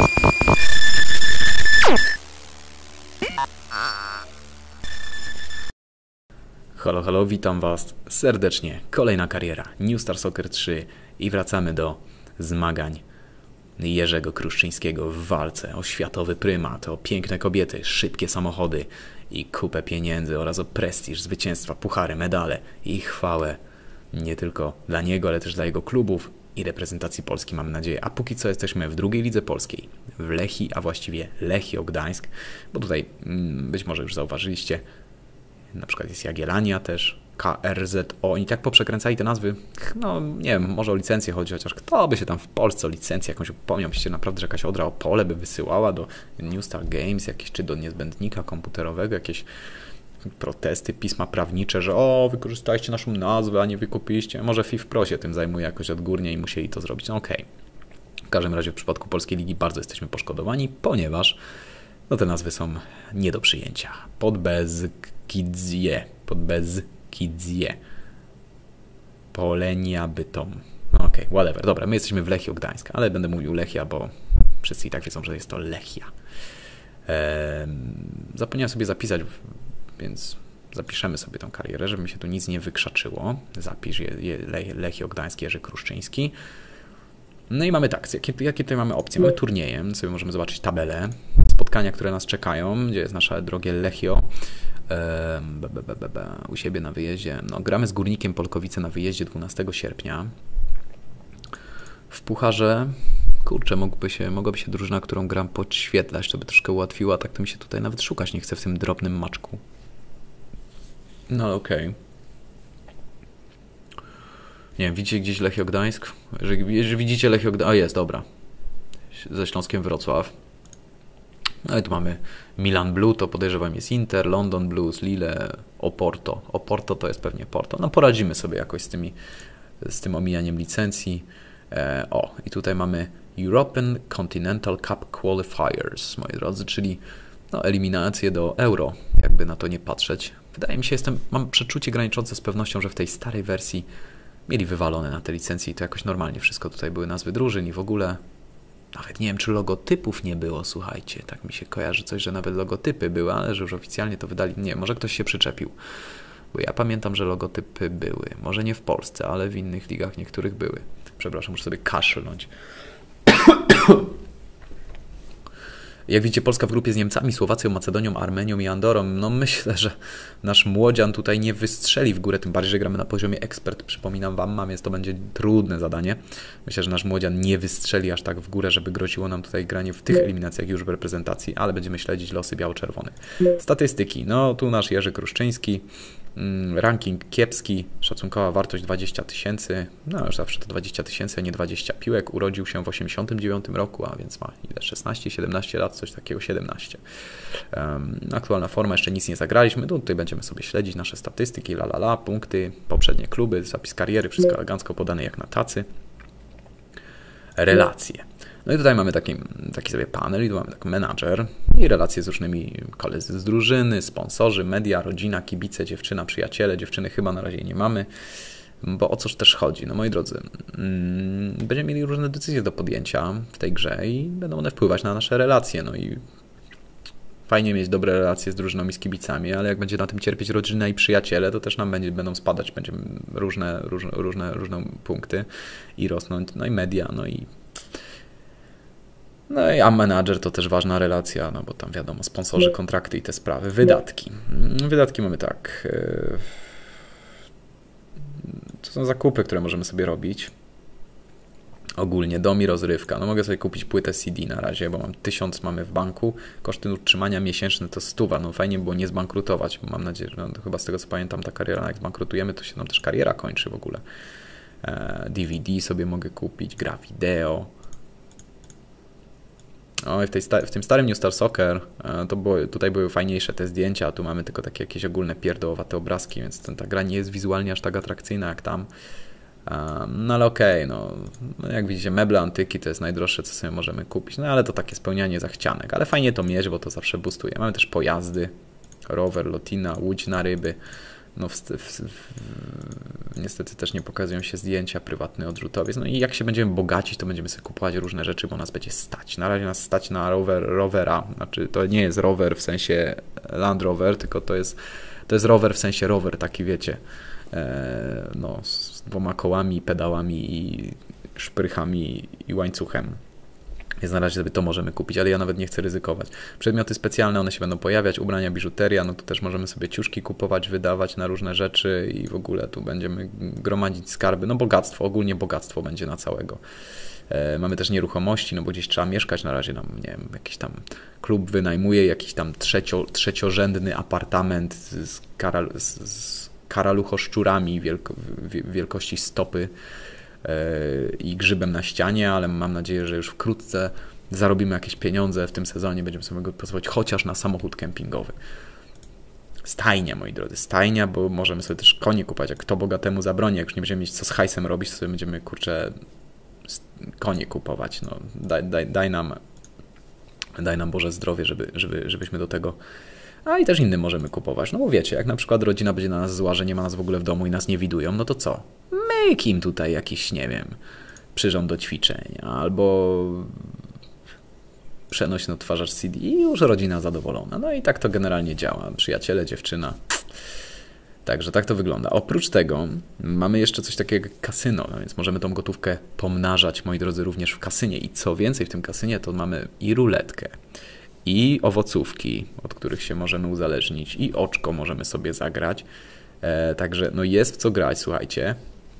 Halo, halo, witam Was serdecznie. Kolejna kariera New Star Soccer 3 i wracamy do zmagań Jerzego Kruszczyńskiego w walce o światowy prymat, o piękne kobiety, szybkie samochody i kupę pieniędzy oraz o prestiż, zwycięstwa, puchary, medale i chwałę nie tylko dla niego, ale też dla jego klubów i reprezentacji Polski, mam nadzieję. A póki co jesteśmy w drugiej lidze polskiej, w Lechii, a właściwie Lechio Gdańsk, bo tutaj być może już zauważyliście, na przykład jest Jagiellania też, KRZO. Oni tak poprzekręcali te nazwy. No nie wiem, może o licencję chodzi, chociaż kto by się tam w Polsce o licencję jakąś upomniał? Myślicie naprawdę, że jakaś Odra Opole by wysyłała do New Star Games jakieś, czy do niezbędnika komputerowego jakieś protesty, pisma prawnicze, że wykorzystaliście naszą nazwę, a nie wykupiliście. Może FIF Pro się tym zajmuje jakoś odgórnie i musieli to zrobić. No okej. W każdym razie w przypadku Polskiej Ligi bardzo jesteśmy poszkodowani, ponieważ te nazwy są nie do przyjęcia. Podbeskidzie, Polenia Bytom. No okej, whatever. Dobra, my jesteśmy w Lechio Gdańsk, ale będę mówił Lechia, bo wszyscy i tak wiedzą, że jest to Lechia. Zapomniałem sobie zapisać, więc zapiszemy sobie tą karierę, żeby mi się tu nic nie wykrzaczyło. Zapisz Lechio Gdańsk, Jerzy Kruszczyński. No i mamy tak, jakie tutaj mamy opcje? Mamy turnieje, sobie możemy zobaczyć tabelę, spotkania, które nas czekają, gdzie jest nasze drogie Lechio. U siebie na wyjeździe. No, gramy z Górnikiem Polkowice na wyjeździe 12 sierpnia. W pucharze, kurczę, mogłaby się drużyna, którą gram, podświetlać, to by troszkę ułatwiła, tak to mi się tutaj nawet szukać nie chce w tym drobnym maczku. No okej. Nie wiem, widzicie gdzieś Lechio Gdańsk? Jeżeli widzicie Lechio Gdańsk... jest, dobra. Ze Śląskiem Wrocław. No i tu mamy Milan Blue, to podejrzewam jest Inter, London Blues, Lille, Oporto. Oporto to jest pewnie Porto. No poradzimy sobie jakoś z tym omijaniem licencji. I tutaj mamy European Continental Cup Qualifiers, moi drodzy, czyli eliminacje do Euro, jakby na to nie patrzeć. Wydaje mi się, mam przeczucie graniczące z pewnością, że w tej starej wersji mieli wywalone na te licencje i to jakoś normalnie wszystko. Tutaj były nazwy drużyn i w ogóle nawet nie wiem, czy logotypów nie było, słuchajcie. Tak mi się kojarzy coś, że nawet logotypy były, ale że już oficjalnie to wydali. Nie, może ktoś się przyczepił. Bo ja pamiętam, że logotypy były. Może nie w Polsce, ale w innych ligach niektórych były. Przepraszam, muszę sobie kaszlnąć. Jak widzicie, Polska w grupie z Niemcami, Słowacją, Macedonią, Armenią i Andorą. No myślę, że nasz młodzian tutaj nie wystrzeli w górę, tym bardziej, że gramy na poziomie ekspert. Przypominam Wam, więc to będzie trudne zadanie. Myślę, że nasz młodzian nie wystrzeli aż tak w górę, żeby groziło nam tutaj granie w tych eliminacjach już w reprezentacji, ale będziemy śledzić losy biało-czerwonych. Statystyki. No tu nasz Jerzy Kruszczyński. Ranking kiepski, szacunkowa wartość 20 000, no już zawsze to 20 000, a nie 20 piłek. Urodził się w 89 roku, a więc ma ile? 16-17 lat, coś takiego, 17. Aktualna forma, jeszcze nic nie zagraliśmy, tutaj będziemy sobie śledzić nasze statystyki, punkty, poprzednie kluby, zapis kariery, wszystko elegancko podane jak na tacy. Relacje. No i tutaj mamy taki sobie panel i tu mamy tak menadżer i relacje z różnymi koledzy z drużyny, sponsorzy, media, rodzina, kibice, dziewczyna, przyjaciele. Dziewczyny chyba na razie nie mamy, bo o cóż też chodzi? No moi drodzy, będziemy mieli różne decyzje do podjęcia w tej grze i będą one wpływać na nasze relacje. No i fajnie mieć dobre relacje z drużyną i z kibicami, ale jak będzie na tym cierpieć rodzina i przyjaciele, to też nam będą spadać, będziemy różne punkty i rosnąć, no i media, a menadżer to też ważna relacja, no bo tam wiadomo, sponsorzy, kontrakty i te sprawy. Wydatki. Wydatki mamy tak. To są zakupy, które możemy sobie robić. Ogólnie dom i rozrywka. No mogę sobie kupić płytę CD na razie, bo mam 1000 mamy w banku. Koszty utrzymania miesięczne to 100. No fajnie było nie zbankrutować, bo mam nadzieję, że chyba z tego co pamiętam ta kariera, jak zbankrutujemy, to się nam też kariera kończy w ogóle. DVD sobie mogę kupić, gra wideo. W tym starym New Star Soccer tutaj były fajniejsze te zdjęcia, a tu mamy tylko takie jakieś ogólne pierdołowate obrazki, więc ta gra nie jest wizualnie aż tak atrakcyjna jak tam. No ale okej, jak widzicie, meble antyki to jest najdroższe, co sobie możemy kupić, no ale to takie spełnianie zachcianek, ale fajnie to mieć, bo to zawsze boostuje. Mamy też pojazdy, rower, lotina, łódź na ryby, No niestety też nie pokazują się zdjęcia, prywatny odrzutowiec. No i jak się będziemy bogacić, to będziemy sobie kupować różne rzeczy, bo nas będzie stać. Na razie nas stać na rowera. Znaczy to nie jest rower w sensie Land Rover, tylko to jest rower w sensie rower, taki wiecie, no, z 2 kołami, pedałami i szprychami i łańcuchem. Więc na razie sobie to możemy kupić, ale ja nawet nie chcę ryzykować. Przedmioty specjalne, one się będą pojawiać, ubrania, biżuteria, no tu też możemy sobie ciuszki kupować, wydawać na różne rzeczy i w ogóle tu będziemy gromadzić skarby. No bogactwo, ogólnie bogactwo będzie na całego. Mamy też nieruchomości, no bo gdzieś trzeba mieszkać, na razie nam, nie wiem, jakiś tam klub wynajmuje, jakiś tam trzeciorzędny apartament z karaluchoszczurami wielkości stopy i grzybem na ścianie, ale mam nadzieję, że już wkrótce zarobimy jakieś pieniądze w tym sezonie, będziemy sobie go pozwolić chociaż na samochód kempingowy. Stajnia, moi drodzy, stajnia, bo możemy sobie też konie kupować, jak kto bogatemu zabroni, jak już nie będziemy mieć co z hajsem robić, to sobie będziemy, kurczę, konie kupować. No, daj nam Boże zdrowie, żebyśmy do tego... A i też innym możemy kupować. No bo wiecie, jak na przykład rodzina będzie na nas zła, że nie ma nas w ogóle w domu i nas nie widują, no to co? Myk im tutaj jakiś, nie wiem, przyrząd do ćwiczeń, albo przenośny odtwarzacz CD i już rodzina zadowolona. No i tak to generalnie działa. Przyjaciele, dziewczyna. Także tak to wygląda. Oprócz tego mamy jeszcze coś takiego jak kasyno, no więc możemy tą gotówkę pomnażać, moi drodzy, również w kasynie. I co więcej, w tym kasynie to mamy i ruletkę, i owocówki, od których się możemy uzależnić, i oczko możemy sobie zagrać. Także no jest w co grać, słuchajcie.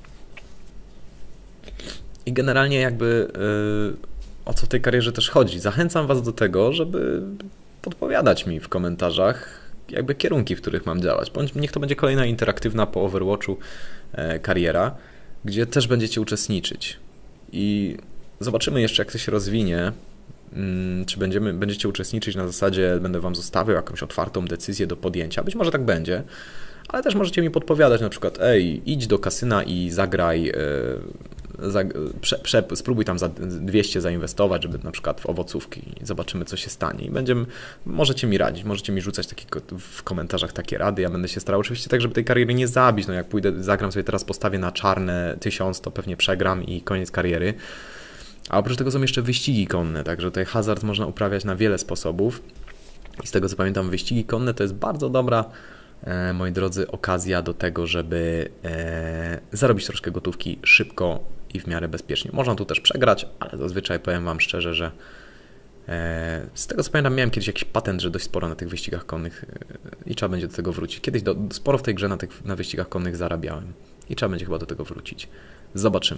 I generalnie jakby o co w tej karierze też chodzi. Zachęcam Was do tego, żeby podpowiadać mi w komentarzach jakby kierunki, w których mam działać. Bądź niech to będzie kolejna interaktywna po Overwatchu kariera, gdzie też będziecie uczestniczyć. I zobaczymy jeszcze, jak to się rozwinie. Czy będziecie uczestniczyć na zasadzie, będę Wam zostawiał jakąś otwartą decyzję do podjęcia. Być może tak będzie, ale też możecie mi podpowiadać na przykład, idź do kasyna i zagraj, spróbuj tam za 200 zainwestować, żeby na przykład w owocówki i zobaczymy, co się stanie. I możecie mi radzić, możecie mi rzucać w komentarzach takie rady, ja będę się starał oczywiście tak, żeby tej kariery nie zabić. No jak pójdę, zagram sobie teraz, postawię na czarne 1000, to pewnie przegram i koniec kariery. A oprócz tego są jeszcze wyścigi konne, także tutaj hazard można uprawiać na wiele sposobów. I z tego co pamiętam, wyścigi konne to jest bardzo dobra, moi drodzy, okazja do tego, żeby zarobić troszkę gotówki szybko i w miarę bezpiecznie. Można tu też przegrać, ale zazwyczaj powiem Wam szczerze, że z tego co pamiętam, miałem kiedyś jakiś patent, że dość sporo na tych wyścigach konnych i trzeba będzie do tego wrócić. Kiedyś sporo w tej grze na wyścigach konnych zarabiałem i trzeba będzie chyba do tego wrócić. Zobaczymy.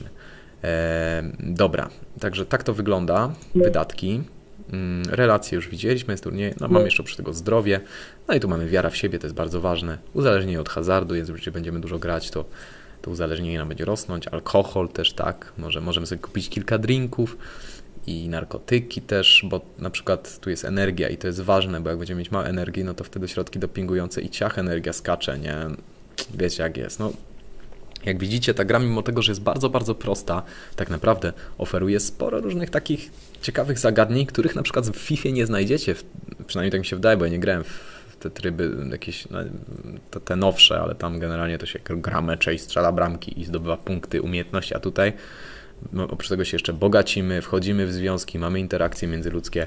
Dobra, także tak to wygląda, wydatki, relacje już widzieliśmy z turnieju, no mamy jeszcze oprócz tego zdrowie, no i tu mamy wiara w siebie, to jest bardzo ważne, uzależnienie od hazardu, jeżeli będziemy dużo grać, to uzależnienie nam będzie rosnąć, alkohol też tak, możemy sobie kupić kilka drinków i narkotyki też, bo na przykład tu jest energia i to jest ważne, bo jak będziemy mieć mało energii, no to wtedy środki dopingujące i ciach, energia skacze, nie, wiecie jak jest, no. Jak widzicie, ta gra, mimo tego, że jest bardzo, bardzo prosta, tak naprawdę oferuje sporo różnych takich ciekawych zagadnień, których na przykład w FIFA nie znajdziecie, przynajmniej tak mi się wydaje, bo ja nie grałem w te tryby jakieś, no, te nowsze, ale tam generalnie to się gra mecze i strzela bramki i zdobywa punkty, umiejętności, a tutaj no, oprócz tego się jeszcze bogacimy, wchodzimy w związki, mamy interakcje międzyludzkie,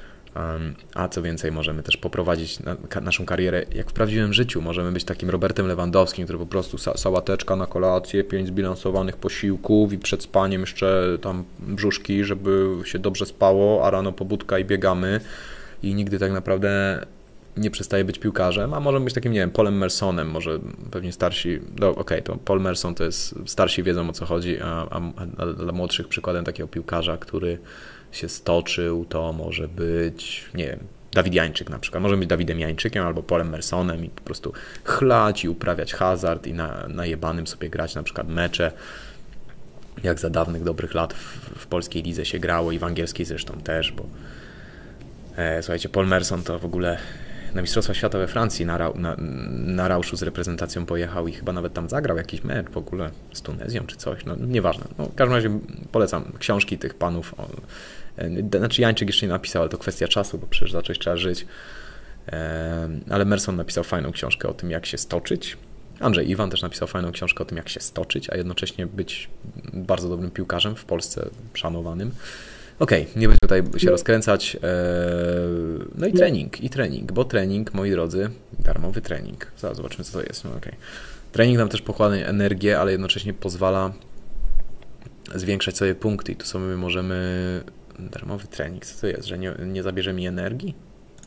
a co więcej, możemy też poprowadzić naszą karierę jak w prawdziwym życiu. Możemy być takim Robertem Lewandowskim, który po prostu sałateczka na kolację, 5 zbilansowanych posiłków i przed spaniem jeszcze tam brzuszki, żeby się dobrze spało, a rano pobudka i biegamy i nigdy tak naprawdę nie przestaje być piłkarzem, a możemy być takim, nie wiem, Paulem Mersonem, może pewnie starsi, no okej, to Paul Merson to jest, starsi wiedzą o co chodzi, a dla młodszych przykładem takiego piłkarza, który się stoczył, to może być, nie wiem, Dawid Jańczyk na przykład. Może być Dawidem Jańczykiem albo Paulem Mersonem i po prostu chlać i uprawiać hazard i na jebanym sobie grać na przykład mecze, jak za dawnych dobrych lat w polskiej lidze się grało i w angielskiej zresztą też, bo słuchajcie, Paul Merson to w ogóle na Mistrzostwa Świata we Francji na rauszu z reprezentacją pojechał i chyba nawet tam zagrał jakiś mecz w ogóle z Tunezją czy coś, no nieważne. No, w każdym razie polecam książki tych panów. Znaczy Jańczyk jeszcze nie napisał, ale to kwestia czasu, bo przecież zacząć trzeba żyć. Ale Merson napisał fajną książkę o tym, jak się stoczyć Andrzej Iwan też napisał fajną książkę o tym, jak się stoczyć, a jednocześnie być bardzo dobrym piłkarzem w Polsce szanowanym. Okej, nie będę tutaj się rozkręcać. No i trening, bo trening, moi drodzy, darmowy trening. Zaraz zobaczymy, co to jest. No, okay. Trening nam też pochłania energię, ale jednocześnie pozwala zwiększać sobie punkty i tu sobie możemy... Darmowy trening, co to jest? Że nie zabierze mi energii?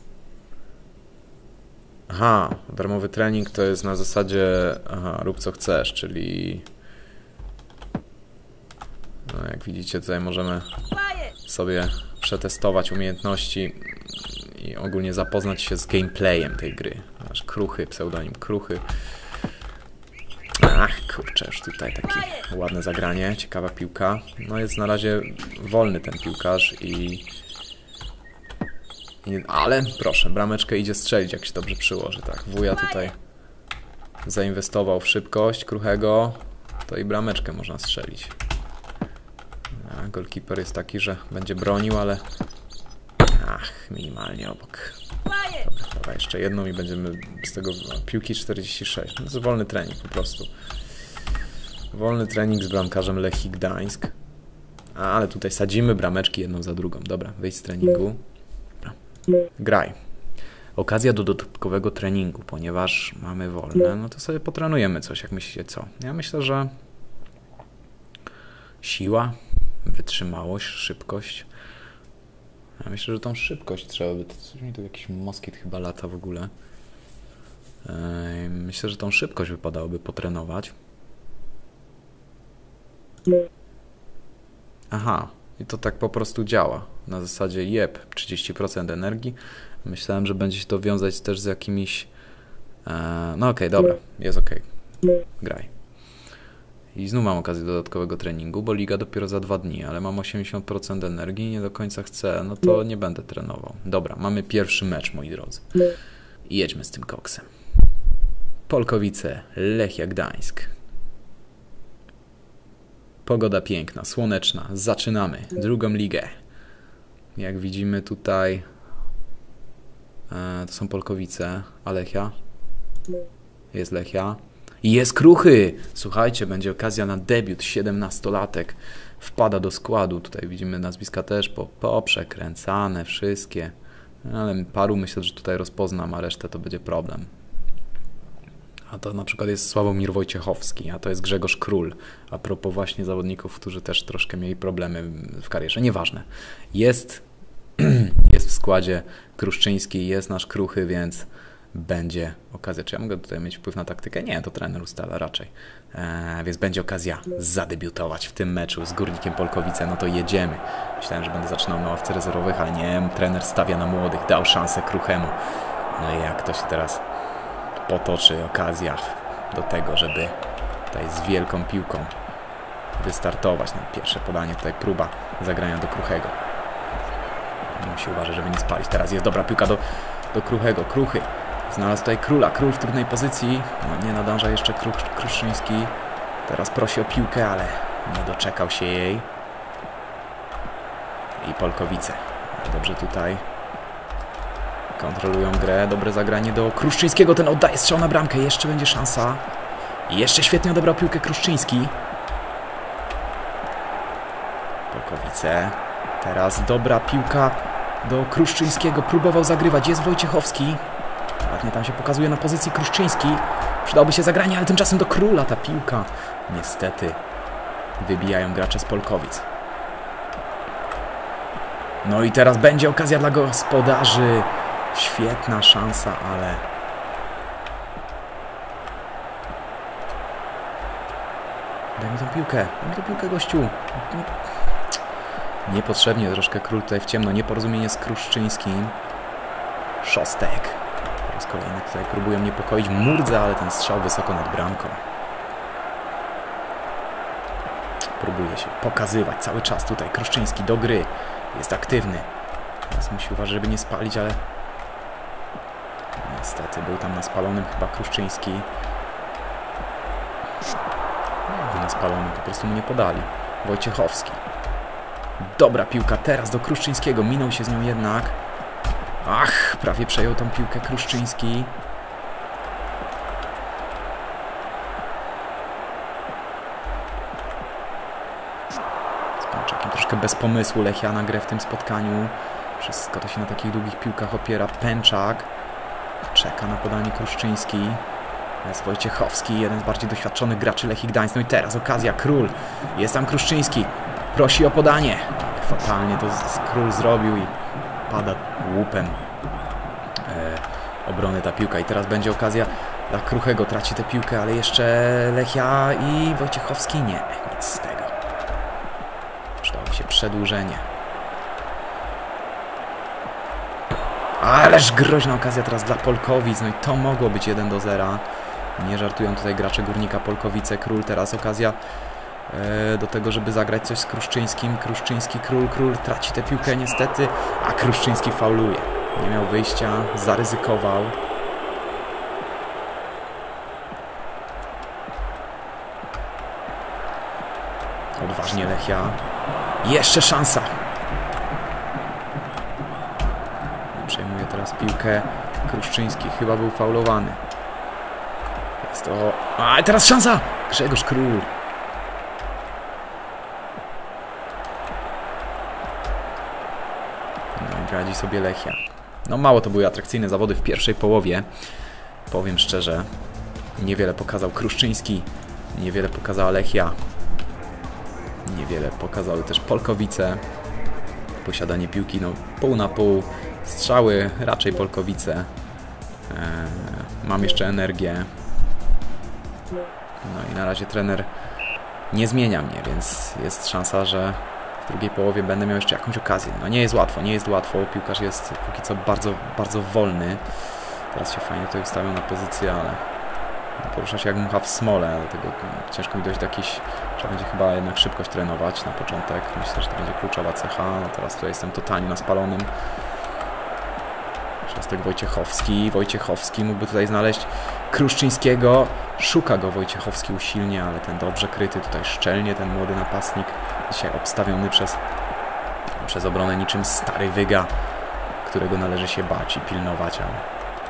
Aha, darmowy trening to jest na zasadzie rób co chcesz, czyli no, jak widzicie tutaj możemy sobie przetestować umiejętności i ogólnie zapoznać się z gameplayem tej gry. Nasz Kruchy, pseudonim Kruchy. Ach, kurczę, już tutaj takie ładne zagranie, ciekawa piłka. No jest na razie wolny ten piłkarz ale proszę, brameczkę idzie strzelić, jak się dobrze przyłoży. Tak, wuja tutaj zainwestował w szybkość Kruchego, to i brameczkę można strzelić. A goalkeeper jest taki, że będzie bronił, ale minimalnie obok. Dobra, dawaj jeszcze jedną i będziemy z tego piłki 46. To jest wolny trening po prostu. Wolny trening z bramkarzem Lechii Gdańsk. Ale tutaj sadzimy brameczki jedną za drugą. Dobra, wyjdź z treningu. Graj. Okazja do dodatkowego treningu, ponieważ mamy wolne, no to sobie potrenujemy coś, jak myślicie co? Ja myślę, że siła, wytrzymałość, szybkość. Ja myślę, że tą szybkość trzeba by... Coś mi tu jakiś moskit chyba lata w ogóle. Myślę, że tą szybkość wypadałoby potrenować. Aha, i to tak po prostu działa. Na zasadzie 30% energii. Myślałem, że będzie się to wiązać też z jakimiś... No okej, dobra, jest okej. Graj. I znów mam okazję dodatkowego treningu, bo liga dopiero za 2 dni, ale mam 80% energii i nie do końca chcę, no to nie będę trenował. Dobra, mamy pierwszy mecz, moi drodzy. I jedźmy z tym koksem. Polkowice, Lechia Gdańsk. Pogoda piękna, słoneczna. Zaczynamy drugą ligę. Jak widzimy tutaj to są Polkowice, a Lechia? Jest Lechia. I jest Kruchy! Słuchajcie, będzie okazja na debiut. 17-latek wpada do składu. Tutaj widzimy nazwiska też poprzekręcane wszystkie. Ale paru myślę, że tutaj rozpoznam, a resztę to będzie problem. A to na przykład jest Sławomir Wojciechowski, a to jest Grzegorz Król. A propos właśnie zawodników, którzy też troszkę mieli problemy w karierze. Nieważne. Jest w składzie Kruszczyński, jest nasz Kruchy, więc będzie okazja. Czy ja mogę tutaj mieć wpływ na taktykę? Nie, to trener ustala raczej. Więc będzie okazja zadebiutować w tym meczu z Górnikiem Polkowice. No to jedziemy. Myślałem, że będę zaczynał na ławce rezerwowych, ale nie. Trener stawia na młodych, dał szansę Kruchemu. No i jak to się teraz potoczy okazja do tego, żeby tutaj z wielką piłką wystartować. No, pierwsze podanie, tutaj próba zagrania do Kruchego. Musi uważać, żeby nie spalić. Teraz jest dobra piłka do Kruchego. Kruchy znalazł tutaj Króla. Król w trudnej pozycji. No, nie nadąża jeszcze Kruszczyński. Teraz prosi o piłkę, ale nie doczekał się jej. I Polkowice. Dobrze tutaj kontrolują grę. Dobre zagranie do Kruszczyńskiego. Ten oddaje strzał na bramkę. Jeszcze będzie szansa. I jeszcze świetnie odebrał piłkę Kruszczyński. Polkowice. Teraz dobra piłka do Kruszczyńskiego. Próbował zagrywać. Jest Wojciechowski. Ładnie tam się pokazuje na pozycji Kruszczyński. Przydałoby się zagranie, ale tymczasem do Króla ta piłka. Niestety wybijają gracze z Polkowic. No i teraz będzie okazja dla gospodarzy. Świetna szansa, ale... Daj mi tę piłkę. Daj mi tę piłkę, gościu. Niepotrzebnie troszkę Król tutaj w ciemno. Nieporozumienie z Kruszczyńskim. Szostek. Po raz kolejny tutaj próbują niepokoić Murdza, ale ten strzał wysoko nad bramką. Próbuje się pokazywać cały czas tutaj. Kruszczyński do gry. Jest aktywny. Teraz musi uważać, żeby nie spalić, ale... Niestety był tam na spalonym chyba Kruszczyński. Nie był na spalonym, po prostu mu nie podali. Wojciechowski. Dobra piłka teraz do Kruszczyńskiego. Minął się z nią jednak. Ach, prawie przejął tą piłkę Kruszczyński. troszkę bez pomysłu Lechia na grę w tym spotkaniu. Wszystko to się na takich długich piłkach opiera. Pęczak czeka na podanie Kruszczyński. Jest Wojciechowski, jeden z bardziej doświadczonych graczy Lechii Gdańsk. No i teraz okazja, Król. Jest tam Kruszczyński. Prosi o podanie. Fatalnie to Król zrobił i pada łupem obrony ta piłka. I teraz będzie okazja dla Kruchego. Traci tę piłkę, ale jeszcze Lechia i Wojciechowski nie. Nic z tego. Przydało się przedłużenie. Ależ groźna okazja teraz dla Polkowic. No i to mogło być 1-0. Nie żartują tutaj gracze Górnika Polkowice. Król teraz okazja do tego, żeby zagrać coś z Kruszczyńskim. Kruszczyński, Król traci tę piłkę niestety, a Kruszczyński fauluje. Nie miał wyjścia, zaryzykował. Odważnie Lechia. Jeszcze szansa. Przejmuje teraz piłkę Kruszczyński. Chyba był faulowany. Jest to... A teraz szansa! Grzegorz Król. No i radzi sobie Lechia. No mało to były atrakcyjne zawody w pierwszej połowie. Powiem szczerze. Niewiele pokazał Kruszczyński. Niewiele pokazała Lechia. Niewiele pokazały też Polkowice. Posiadanie piłki, no pół na pół. Strzały raczej Polkowice. Mam jeszcze energię. No i na razie trener nie zmienia mnie, więc jest szansa, że w drugiej połowie będę miał jeszcze jakąś okazję. No nie jest łatwo. Piłkarz jest póki co bardzo, bardzo wolny. Teraz się fajnie tutaj ustawił na pozycję, ale porusza się jak mucha w smole, dlatego ciężko mi dojść do jakiejś... Trzeba będzie chyba jednak szybkość trenować na początek. Myślę, że to będzie kluczowa cecha. No teraz tutaj jestem totalnie na spalonym. Szostek Wojciechowski mógłby tutaj znaleźć Kruszczyńskiego. Szuka go Wojciechowski usilnie, ale ten dobrze kryty tutaj szczelnie, ten młody napastnik. Dzisiaj obstawiony przez obronę niczym stary wyga, którego należy się bać i pilnować, ale...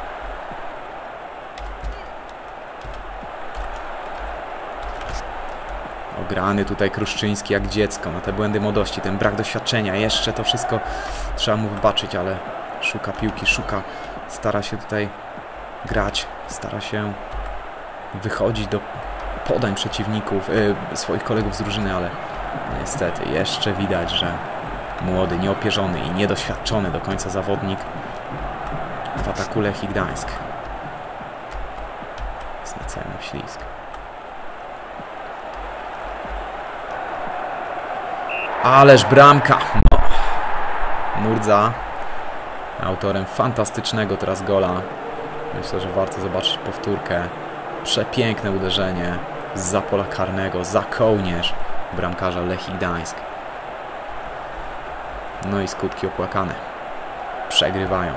Ograny tutaj Kruszczyński jak dziecko, na te błędy młodości, ten brak doświadczenia. Jeszcze to wszystko trzeba mu wybaczyć, ale szuka piłki, stara się tutaj grać, stara się wychodzić do podań przeciwników, swoich kolegów z drużyny, ale niestety jeszcze widać, że młody, nieopierzony i niedoświadczony do końca zawodnik w ataku Lechii Gdańsk. Jest niecelny wślizg. Ależ bramka! No. Murdza, autorem fantastycznego teraz gola. Myślę, że warto zobaczyć powtórkę. Przepiękne uderzenie zza pola karnego, za kołnierz bramkarza Lechii Gdańsk. No i skutki opłakane. Przegrywają.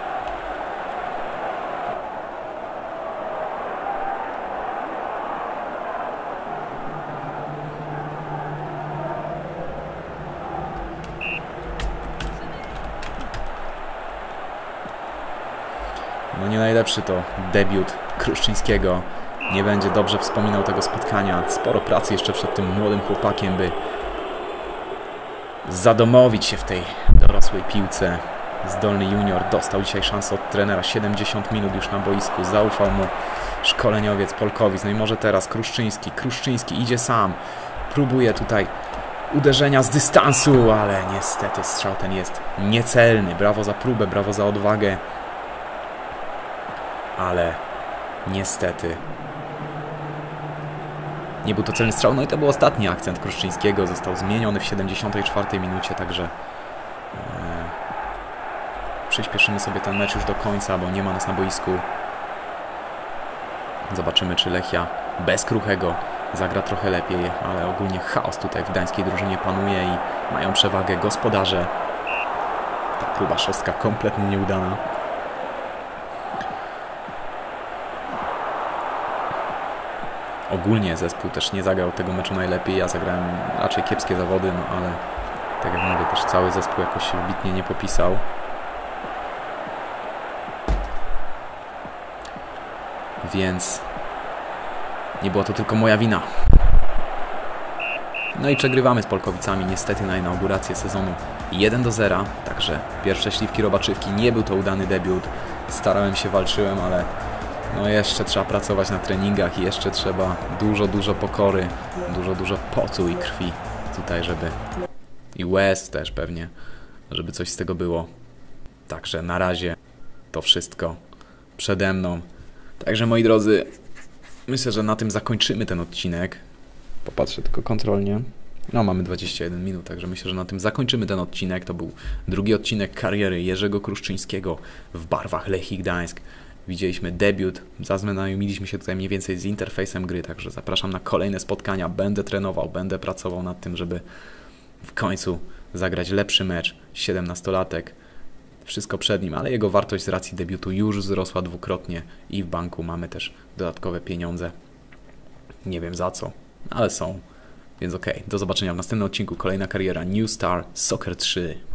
No nie najlepszy to debiut Kruszczyńskiego. Nie będzie dobrze wspominał tego spotkania. Sporo pracy jeszcze przed tym młodym chłopakiem, by zadomowić się w tej dorosłej piłce. Zdolny junior dostał dzisiaj szansę od trenera. 70 minut już na boisku. Zaufał mu szkoleniowiec Polkowic. No i może teraz Kruszczyński idzie sam. Próbuje tutaj uderzenia z dystansu, ale niestety strzał ten jest niecelny. Brawo za próbę, brawo za odwagę. Ale niestety nie był to celny strzał. No i to był ostatni akcent Kruszczyńskiego. Został zmieniony w 74 minucie, także przyspieszymy sobie ten mecz już do końca, bo nie ma nas na boisku. Zobaczymy, czy Lechia bez Kruchego zagra trochę lepiej, ale ogólnie chaos tutaj w gdańskiej drużynie panuje i mają przewagę gospodarze. Ta próba szostka kompletnie nieudana. Ogólnie zespół też nie zagrał tego meczu najlepiej. Ja zagrałem raczej kiepskie zawody, no ale tak jak mówię, też cały zespół jakoś się wybitnie nie popisał. Więc nie była to tylko moja wina. No i przegrywamy z Polkowicami niestety na inaugurację sezonu 1-0, także pierwsze śliwki robaczywki, nie był to udany debiut, starałem się, walczyłem, ale no jeszcze trzeba pracować na treningach i jeszcze trzeba dużo pokory, dużo potu i krwi tutaj, żeby i łez też pewnie, żeby coś z tego było. Także na razie to wszystko przede mną. Także moi drodzy, myślę, że na tym zakończymy ten odcinek. Popatrzę tylko kontrolnie. No, mamy 21 minut, także myślę, że na tym zakończymy ten odcinek. To był drugi odcinek kariery Jerzego Kruszczyńskiego w barwach Lechii Gdańsk. Widzieliśmy debiut, zaznajomiliśmy się tutaj mniej więcej z interfejsem gry, także zapraszam na kolejne spotkania. Będę trenował, będę pracował nad tym, żeby w końcu zagrać lepszy mecz. 17-latek, wszystko przed nim, ale jego wartość z racji debiutu już wzrosła dwukrotnie i w banku mamy też dodatkowe pieniądze. Nie wiem za co, ale są. Więc okej, do zobaczenia w następnym odcinku. Kolejna kariera New Star Soccer 3.